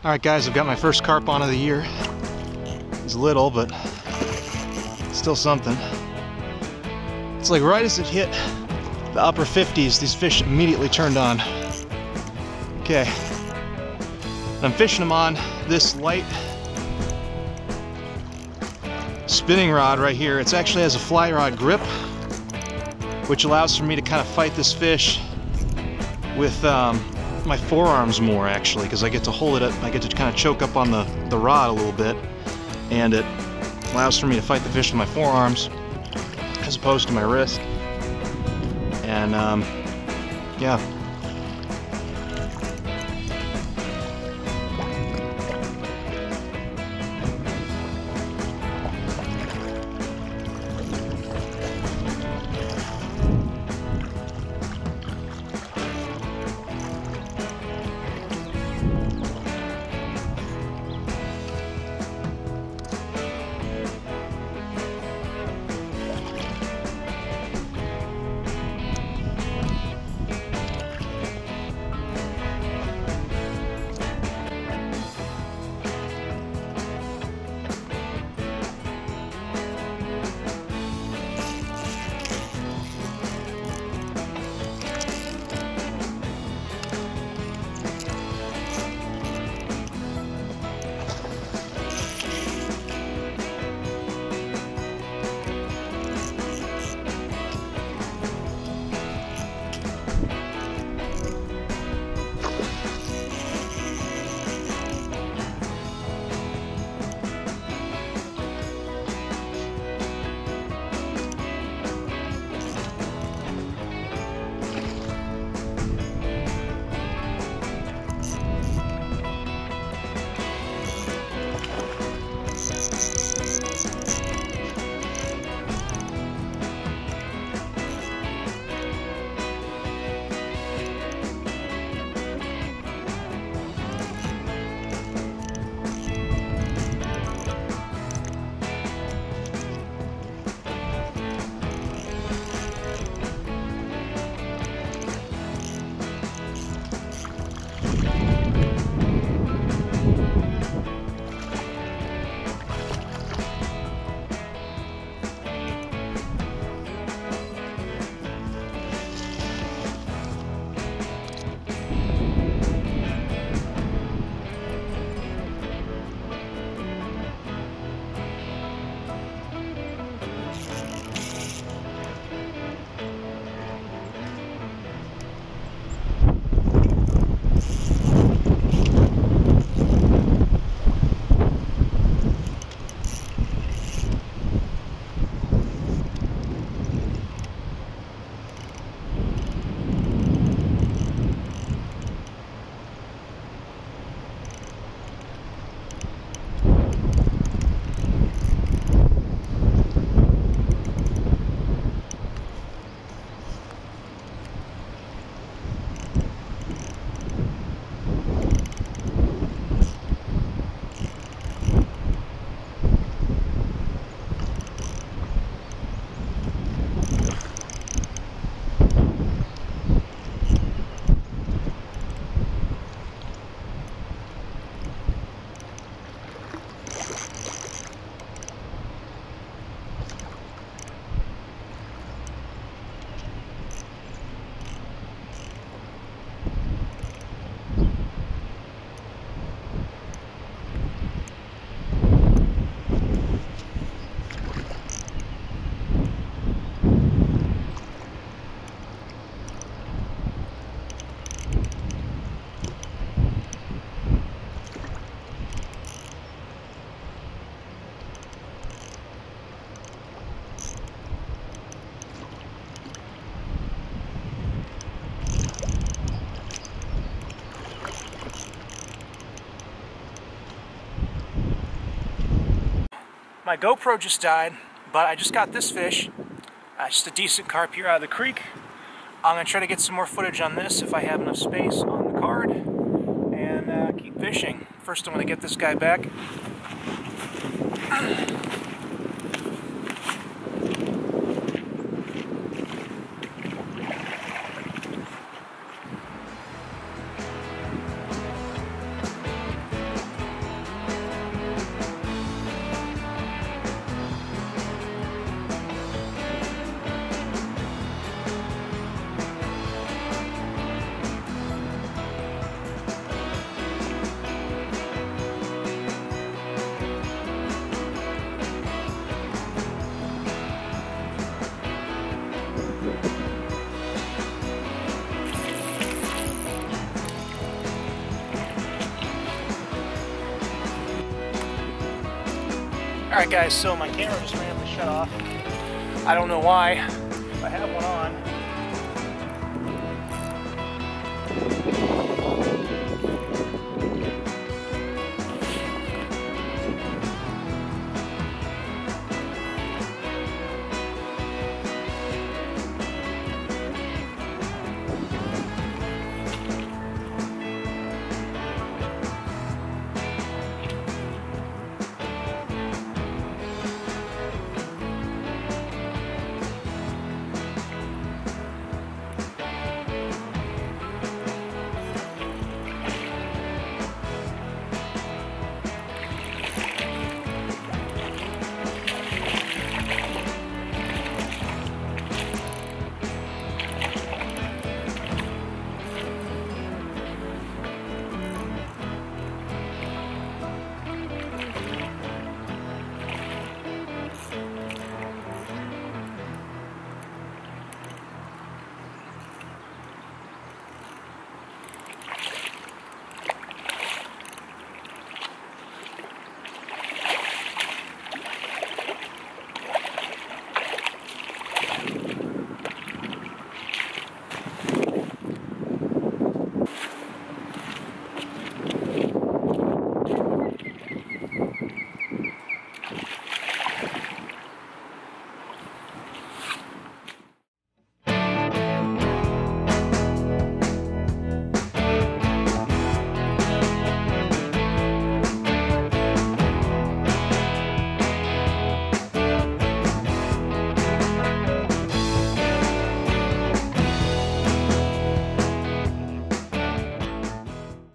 Alright guys, I've got my first carp on of the year. It's little, but still something. It's like right as it hit the upper 50s, these fish immediately turned on. Okay. I'm fishing them on this light spinning rod right here. It actually has a fly rod grip, which allows for me to kind of fight this fish with my forearms more, actually, because I get to hold it up, I get to kind of choke up on the rod a little bit, and it allows for me to fight the fish with my forearms as opposed to my wrist. And yeah. My GoPro just died, but I just got this fish. Just a decent carp here out of the creek. I'm going to try to get some more footage on this if I have enough space on the card, and keep fishing. First I'm going to get this guy back. Alright guys, so my camera just randomly shut off. I don't know why. I have one on.